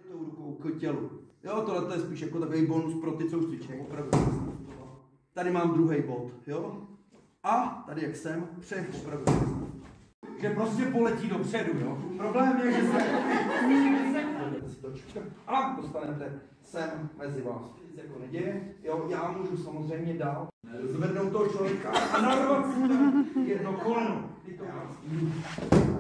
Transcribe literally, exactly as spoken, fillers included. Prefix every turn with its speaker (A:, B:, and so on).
A: tou rukou k tělu. Jo, tohle je spíš jako takový bonus pro ty, co už cvičí. Opravdu. Tady mám druhý bod, jo. A tady jak jsem, přech opravdu.
B: Že prostě poletí dopředu, jo. Problém je, že se...
A: A dostanete sem mezi vás. Nic jako neděje, jo, já můžu samozřejmě dál zvednout toho člověka a narvat si tam jedno koleno.